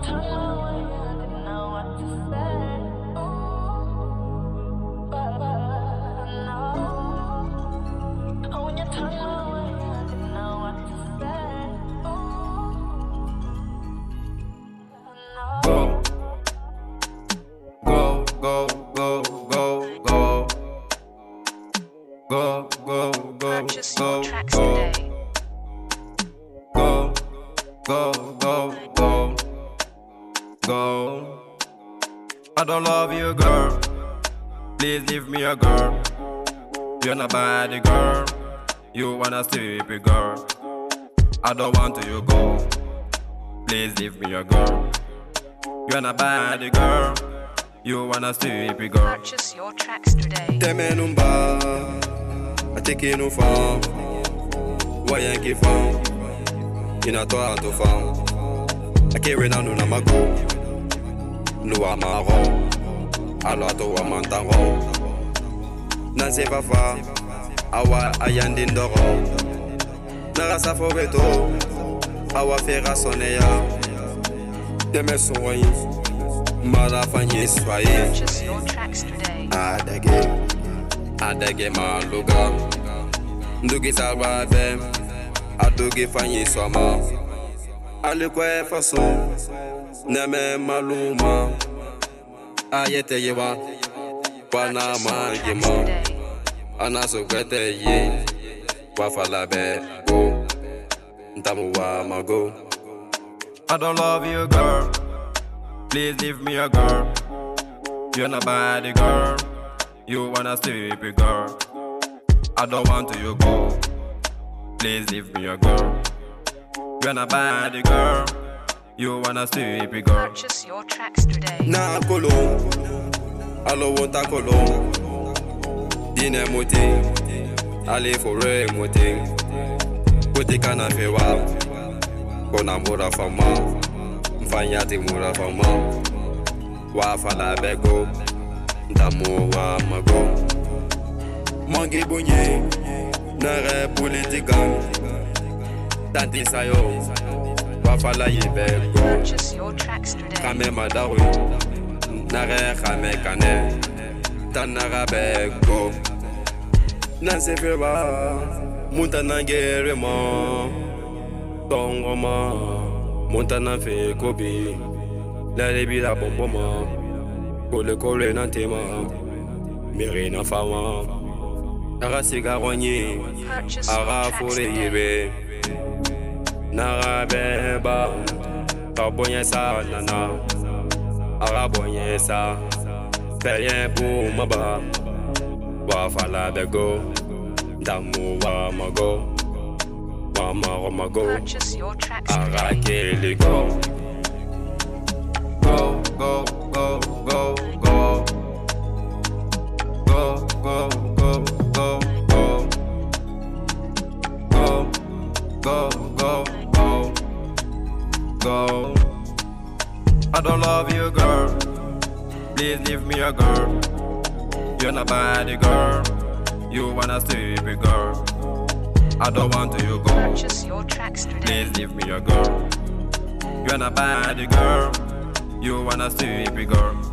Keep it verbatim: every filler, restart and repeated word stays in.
Go, go, go, go. Go, go, go, Purchase go, your tracks go. today. Go, go, go, go. Go. I don't love you, girl. Please leave me a girl. You're not bad, girl. You wanna sleep, girl. I don't want you go. Please leave me a girl. You're not bad, girl. You wanna sleep, girl. Purchase your tracks today. Teme num bar, até que no fã. Wayan que fã, e na tua to fã. Aqui rena no namago, no amarro, alo ato amantango. Nanse fafa, awa ayandindoro. Narasa fobeto, awa fera soneya. Teme sonwayi. Malafanye soye. Purchase your tracks today. Adage, adage maluga. Ndugi salva bem, adugi fanye soma. Alikwe faso, neme maluma. Ayete yewa, wana magima. Anaso gwete ye, wafala be go. Ntamu wa mago. I don't love you, girl. Please leave me a girl. You're not bad, girl. You wanna sleep, girl. I don't want you go. Please leave me a girl. You're not bad, girl. You wanna sleep, girl. Purchase your tracks today. Na kolo, alo wonta kolo. Dine moti, ale fore moti. Kote kana fewa, kona mura fama. Mfanyati mura fama. Wafala bego, ntamu wa mago. Mangi bunye, nare politikan. Tanti sayo, wafala yibego. Purchase your tracks today. Kame madaru, nare kame kane. Tanara bego. Nanse feba, munta nangere ma. Tongoma, munta na fe kobi. La lebi la bomboma, kole kole na tema, miri na fama. Ara sigaronye, ara fore yebe. Nara beba, kabonye sa nana. Ara bonye sa, payen pour maba. Wafala bego, damu wa mago. Wama mago, Purchase your tracks ara today. kele go. Go, go, go, go, go. Go, go, go, go, go. Go, go, go, go. Go. I don't love you, girl. Please leave me a girl. You're not bad, girl. You wanna sleep, girl. I don't want you go. Purchase your tracks today. Please leave me a girl. You're not bad, girl. You wanna sleep, girl.